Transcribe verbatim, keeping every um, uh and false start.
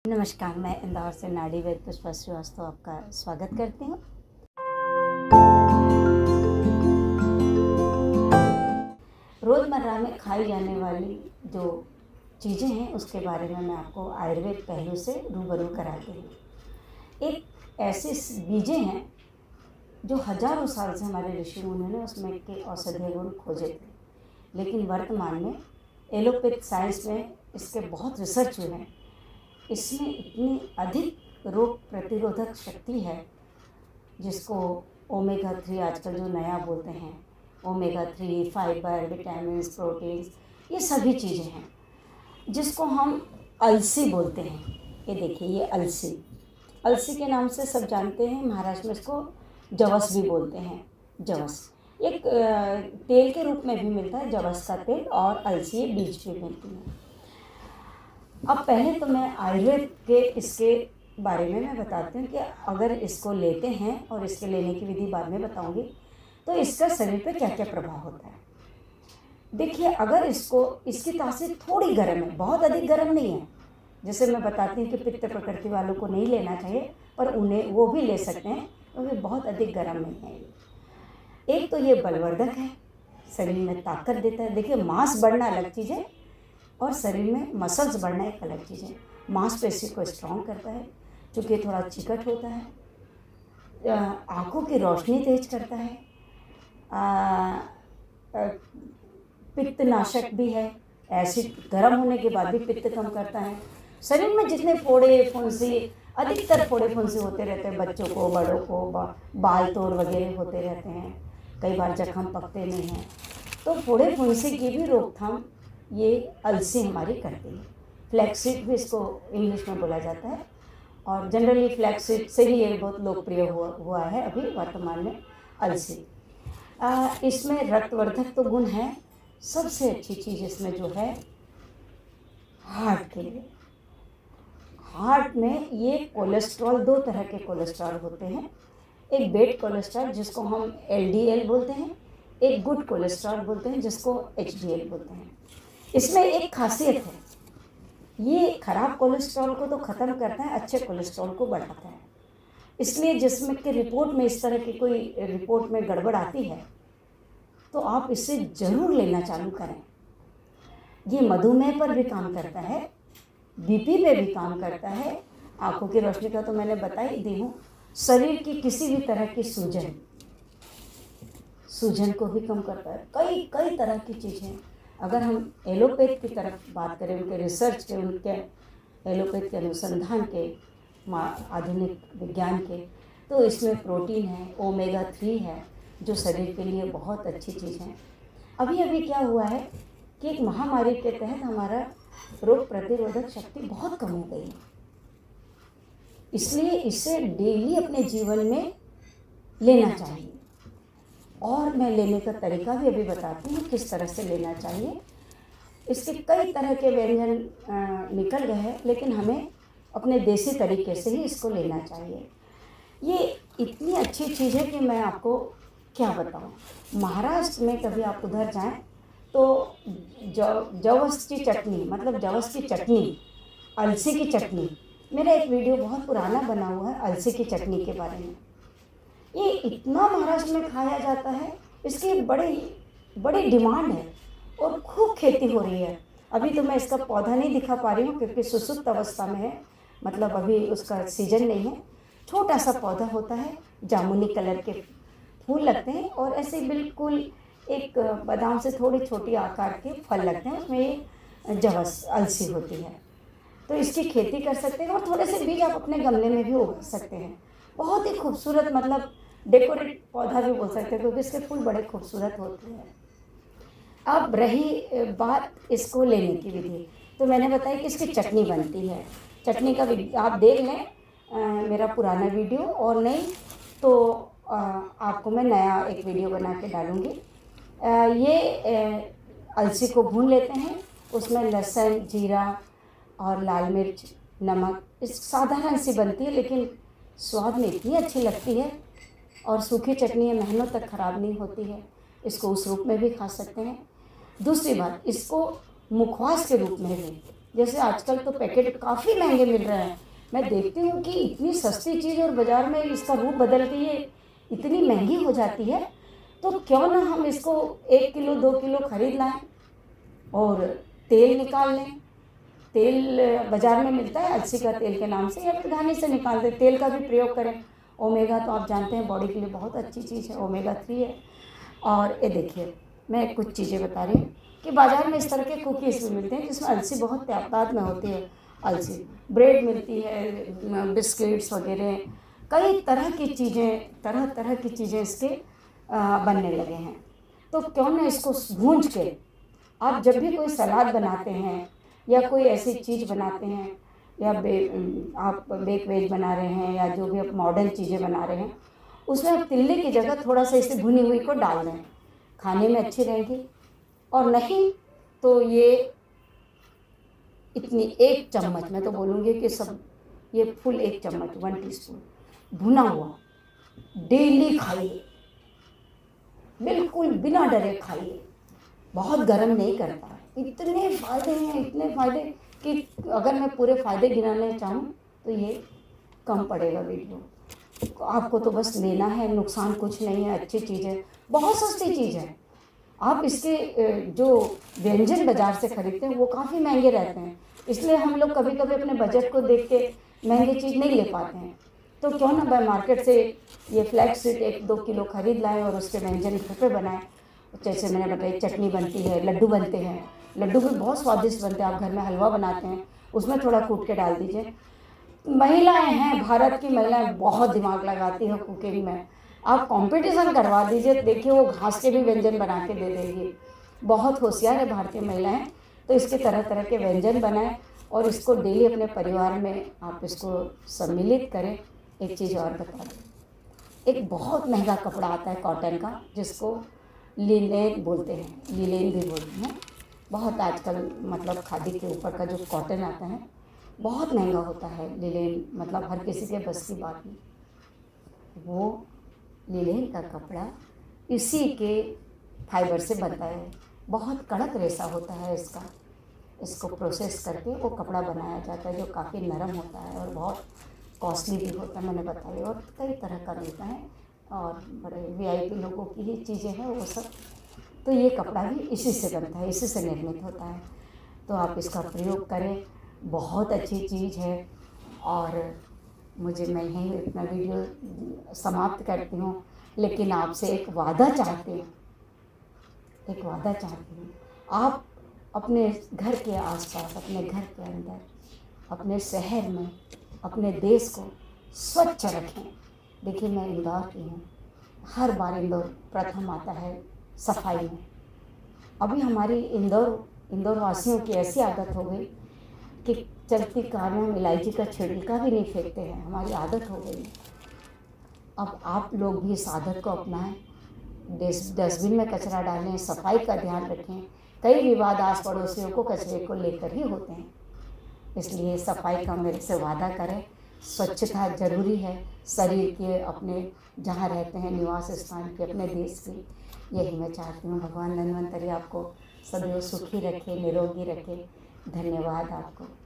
नमस्कार, मैं इंदौर से नाड़ी वैद्य पुष्पा श्रीवास्तव आपका स्वागत करती हूँ। रोज़मर्रा में खाई जाने वाली जो चीज़ें हैं उसके बारे में मैं आपको आयुर्वेद पहलू से रूबरू कराती हूँ। एक ऐसे बीजें हैं जो हजारों साल से हमारे ऋषि मुनियों ने उसमें के औषधीय गुण खोजे थे, लेकिन वर्तमान में एलोपैथ साइंस में इसके बहुत रिसर्च हुए हैं। इसमें इतनी अधिक रोग प्रतिरोधक शक्ति है जिसको ओमेगा थ्री आजकल जो नया बोलते हैं, omega three, fibre, vitamins, proteins, ये सभी चीज़ें हैं जिसको हम अलसी बोलते हैं। ये देखिए, ये अलसी अलसी के नाम से सब जानते हैं। महाराष्ट्र में इसको जवस भी बोलते हैं। जवस एक तेल के रूप में भी मिलता है, जवस का तेल, और अलसी बीज भी मिलती है। अब पहले तो मैं आयुर्वेद के इसके बारे में मैं बताती हूँ कि अगर इसको लेते हैं, और इसके लेने की विधि बाद में बताऊँगी, तो इसका शरीर पे क्या क्या प्रभाव होता है। देखिए, अगर इसको इसकी तासीर थोड़ी गर्म है, बहुत अधिक गर्म नहीं है। जैसे मैं बताती हूँ कि पित्त प्रकृति वालों को नहीं लेना चाहिए, पर उन्हें वो भी ले सकते हैं क्योंकि बहुत अधिक गर्म नहीं है। एक तो ये बलवर्धक है, शरीर में ताकत देता है। देखिए, मांस बढ़ना अलग चीज़ है और शरीर में मसल्स बढ़ना एक अलग चीज़ है। मांसपेशी को स्ट्रॉन्ग करता है, चूँकि थोड़ा चिकट होता है। आँखों की रोशनी तेज करता है। पित्तनाशक भी है, एसिड गर्म होने के बाद भी पित्त कम करता है। शरीर में जितने फोड़े फुंसी, अधिकतर फोड़े फुंसी होते रहते हैं, बच्चों को, बड़ों को, बा, बाल तोड़ वगैरह होते रहते हैं, कई बार जख्म पकते नहीं हैं, तो फोड़े फुंसी की भी रोकथाम ये अलसी हमारी करती है। फ्लैक्सीड भी इसको इंग्लिश में बोला जाता है, और जनरली फ्लैक्सीड से ही ये बहुत लोकप्रिय हुआ हुआ है अभी वर्तमान में अलसी। आ, इसमें रक्तवर्धक तो गुण है। सबसे अच्छी चीज़ इसमें जो है हार्ट के लिए, हार्ट में ये कोलेस्ट्रॉल, दो तरह के कोलेस्ट्रॉल होते हैं। एक बेड कोलेस्ट्रॉल जिसको हम एल डी एल बोलते हैं, एक गुड कोलेस्ट्रॉल बोलते हैं जिसको एच डी एल बोलते हैं। इसमें एक खासियत है, ये खराब कोलेस्ट्रॉल को तो ख़त्म करता है, अच्छे कोलेस्ट्रॉल को बढ़ाता है। इसलिए जिसमें कि रिपोर्ट में इस तरह की कोई रिपोर्ट में गड़बड़ आती है तो आप इसे ज़रूर लेना चालू करें। ये मधुमेह पर भी काम करता है, बीपी पे भी काम करता है, आँखों की रोशनी का तो मैंने बता ही दी हूँ। शरीर की किसी भी तरह की सूजन सूजन को भी कम करता है। कई कई तरह की चीज़ें। अगर हम एलोपैथ की तरफ बात करें, उनके रिसर्च के, उनके एलोपैथ के अनुसंधान के, आधुनिक विज्ञान के, तो इसमें प्रोटीन है, ओमेगा थ्री है, जो शरीर के लिए बहुत अच्छी चीज़ है। अभी अभी क्या हुआ है कि एक महामारी के तहत हमारा रोग प्रतिरोधक शक्ति बहुत कम हो गई है, इसलिए इसे डेली अपने जीवन में लेना चाहिए। और मैं लेने का तरीका भी अभी बताती हूँ किस तरह से लेना चाहिए। इसके कई तरह के व्यंजन निकल गए हैं, लेकिन हमें अपने देसी तरीके से ही इसको लेना चाहिए। ये इतनी अच्छी चीज़ है कि मैं आपको क्या बताऊँ। महाराष्ट्र में कभी आप उधर जाएं तो जव जवस की चटनी, मतलब जवस की चटनी, अलसी की चटनी, मेरा एक वीडियो बहुत पुराना बना हुआ है अलसी की चटनी के बारे में। ये इतना महाराष्ट्र में खाया जाता है, इसकी बड़ी बड़ी डिमांड है और खूब खेती हो रही है। अभी तो मैं इसका पौधा नहीं दिखा पा रही हूँ क्योंकि सुसुप्त अवस्था में है, मतलब अभी उसका सीजन नहीं है। छोटा सा पौधा होता है, जामुनी कलर के फूल लगते हैं और ऐसे बिल्कुल एक बादाम से थोड़ी छोटी आकार के फल लगते हैं, उसमें ये जवस अलसी होती है। तो इसकी खेती कर सकते हैं और थोड़े से बीज आप अपने गमले में भी उगा सकते हैं। बहुत ही खूबसूरत, मतलब डेकोरेट पौधा भी बोल सकते हैं क्योंकि इसके फूल बड़े खूबसूरत होते हैं। अब रही बात इसको लेने की विधि, तो मैंने बताया कि इसकी चटनी बनती है। चटनी का आप देख लें आ, मेरा पुराना वीडियो, और नहीं तो आ, आपको मैं नया एक वीडियो बना के डालूँगी। ये आ, अलसी को भून लेते हैं, उसमें लहसुन, जीरा और लाल मिर्च, नमक, इस साधारण सी बनती है लेकिन स्वाद में इतनी अच्छी लगती है। और सूखी चटनी है, महीनों तक ख़राब नहीं होती है। इसको उस रूप में भी खा सकते हैं। दूसरी बात, इसको मुखवास के रूप में भी जैसे आजकल तो पैकेट काफ़ी महंगे मिल रहे हैं, मैं देखती हूँ कि इतनी सस्ती चीज़ और बाज़ार में इसका रूप बदल के ये इतनी महंगी हो जाती है, तो क्यों ना हम इसको एक किलो दो किलो खरीद लाएं और तेल निकाल लें। तेल बाज़ार में मिलता है अलसी का तेल के नाम से, या फिर घानी से निकाल दें। तेल का भी प्रयोग करें। ओमेगा तो आप जानते हैं बॉडी के लिए बहुत अच्छी चीज़ है, ओमेगा थ्री है। और ये देखिए मैं कुछ चीज़ें बता रही हूँ कि बाज़ार में इस तरह के कुकीज़ भी मिलते हैं जिसमें अलसी बहुत तादाद में होती है। अलसी ब्रेड मिलती है, बिस्किट्स वगैरह, कई तरह की चीज़ें, तरह तरह की चीज़ें इसके बनने लगे हैं। तो क्यों ना इसको भूंज के आप जब भी कोई सलाद बनाते हैं या कोई ऐसी चीज़ बनाते हैं, या बे आप बेक वेज बना रहे हैं, या जो भी आप मॉडर्न चीज़ें बना रहे हैं, उसमें आप तिल्ली की जगह थोड़ा सा इसे भुनी हुई को डाल दें, खाने में अच्छी रहेगी। और नहीं तो ये इतनी एक चम्मच, मैं तो बोलूँगी कि सब ये फुल एक चम्मच, वन टीस्पून भुना हुआ डेली खाइए, बिल्कुल बिना डरे खाइए। बहुत गर्म नहीं करता है। इतने फ़ायदे हैं, इतने फ़ायदे कि अगर मैं पूरे फ़ायदे गिनाने चाहूँ तो ये कम पड़ेगा वीडियो। आपको तो बस लेना है, नुकसान कुछ नहीं है, अच्छी चीज़ है, बहुत सस्ती चीज़ है। आप इसके जो व्यंजन बाज़ार से खरीदते हैं वो काफ़ी महंगे रहते हैं, इसलिए हम लोग कभी कभी अपने बजट को देख के महंगी चीज़ नहीं ले पाते हैं। तो क्यों ना बाय मार्केट से ये फ्लैक्स सीड एक दो किलो खरीद लाएं और उसके व्यंजन घर पे बनाएं। जैसे मैंने बताई चटनी बनती है, लड्डू बनते हैं, लड्डू भी बहुत स्वादिष्ट बनते हैं। आप घर में हलवा बनाते हैं, उसमें थोड़ा कूट के डाल दीजिए। महिलाएं हैं, भारत की महिलाएं बहुत दिमाग लगाती हैं कुकिंग में। आप कंपटीशन करवा दीजिए, देखिए वो घास के भी व्यंजन बना के दे देगी। बहुत होशियार है भारतीय महिलाएं। तो इसके तरह तरह के व्यंजन बनाएं और इसको डेली अपने परिवार में आप इसको सम्मिलित करें। एक चीज़ और बता दें, एक बहुत महंगा कपड़ा आता है कॉटन का, जिसको लिनेन बोलते हैं, लिनेन भी बोलते हैं। बहुत आजकल मतलब खादी के ऊपर का जो कॉटन आता है बहुत महंगा होता है। लिनेन मतलब हर किसी के बस की बात नहीं। वो लिनेन का कपड़ा इसी के फाइबर से बनता है, बहुत कड़क रेशा होता है इसका। इसको प्रोसेस करके वो कपड़ा बनाया जाता है जो काफ़ी नरम होता है और बहुत कॉस्टली भी होता है, मैंने बताया, और कई तरह का मिलता है और बड़े वीआईपी लोगों की ही चीज़ें हैं वो सब। तो ये कपड़ा भी इसी से बनता है, इसी से निर्मित होता है। तो आप इसका प्रयोग करें, बहुत अच्छी चीज़ है। और मुझे मैं यहीं अपना वीडियो समाप्त करती हूँ, लेकिन आपसे एक वादा चाहती हूँ, एक वादा चाहती हूँ। आप अपने घर के आसपास, अपने घर के अंदर, अपने शहर में, अपने देश को स्वच्छ रखें। देखिए मैं इंदौर की हूँ, हर बार इंदौर प्रथम आता है सफाई में। अभी हमारी इंदौर इंदौर वासियों की ऐसी आदत हो गई कि चलती कार में हम इलायची का छिड़का भी नहीं फेंकते हैं, हमारी आदत हो गई। अब आप लोग भी इस आदत को अपनाएं, डस्टबिन में कचरा डालें, सफाई का ध्यान रखें। कई विवाद आस पड़ोसियों को कचरे को लेकर ही होते हैं, इसलिए सफाई का मेरे से वादा करें। स्वच्छता जरूरी है, शरीर के, अपने जहाँ रहते हैं निवास स्थान के, अपने देश की। यही मैं चाहती हूँ। भगवान धन्वंतरी आपको सदैव सुखी रखे, निरोगी रखे। धन्यवाद आपको।